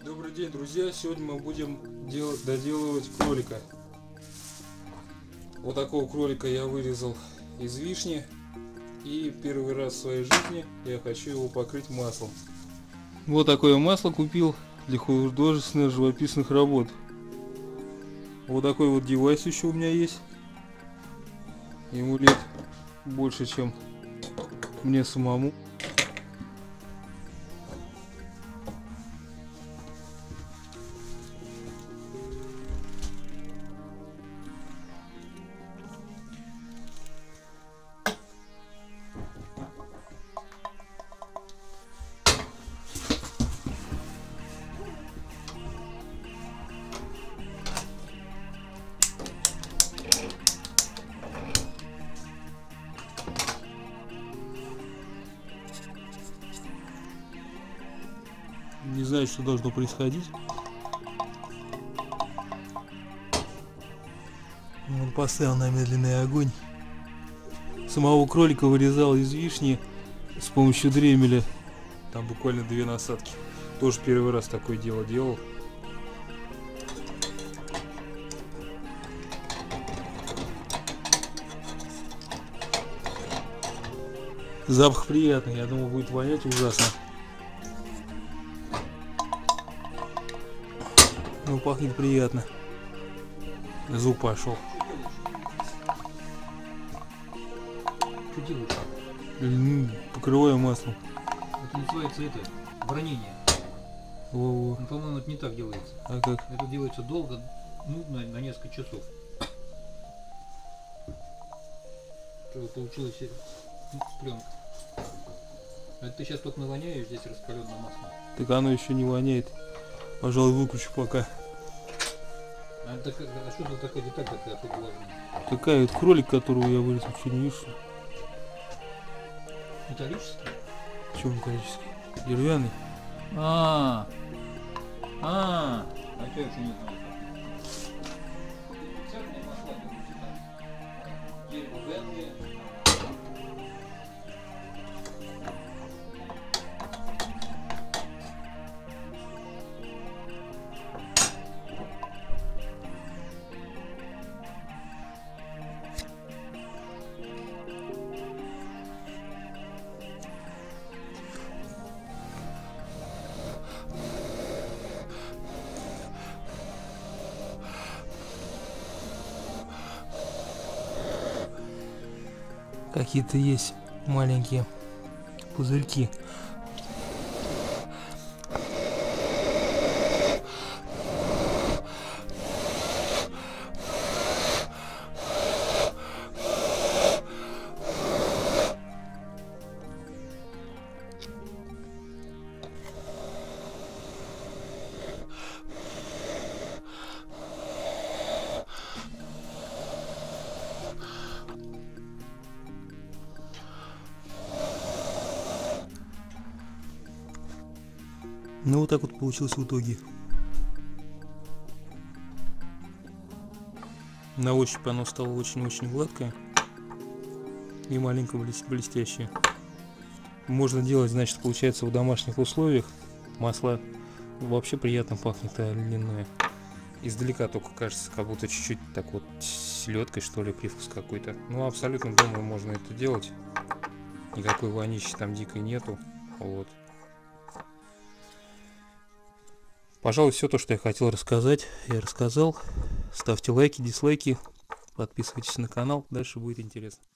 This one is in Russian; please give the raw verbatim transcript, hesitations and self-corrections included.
Добрый день, друзья! Сегодня мы будем делать, доделывать кролика. Вот такого кролика я вырезал из вишни. И первый раз в своей жизни я хочу его покрыть маслом. Вот такое масло купил для художественных живописных работ. Вот такой вот девайс еще у меня есть. Ему лет больше, чем мне самому. Не знаю, что должно происходить. Он поставил на медленный огонь. Самого кролика вырезал из вишни с помощью дремеля. Там буквально две насадки. Тоже первый раз такое дело делал. Запах приятный, я думал, будет вонять ужасно. Ну, пахнет приятно. Звук пошел. Что делаешь? М-м, покрываю маслом. Это называется это бронение. Во-во. Ну, по-моему, это не так делается. А как? Это делается долго, ну, на, на несколько часов. Чтобы получилась ну, пленка. Это ты сейчас только навоняешь здесь раскаленное масло. Так оно еще не воняет. Пожалуй, выключу пока. А, это, а что за такая деталь такая тут влажная? Такая вот кролик, которого я вырезал, что не видишь? Металлический? Чем металлический? Деревянный? А, а, а, а что я еще не знаю? Какие-то есть маленькие пузырьки. Ну вот так вот получилось в итоге. На ощупь оно стало очень-очень гладкое и маленько блестящее. Можно делать, значит, получается, в домашних условиях. Масло вообще приятно пахнет, а льняное. Издалека только кажется, как будто чуть-чуть так вот селедкой, что ли, привкус какой-то. Ну, абсолютно дома можно это делать. Никакой вонищи там дикой нету. Вот. Пожалуй, все то, что я хотел рассказать, я рассказал. Ставьте лайки, дизлайки, подписывайтесь на канал, дальше будет интересно.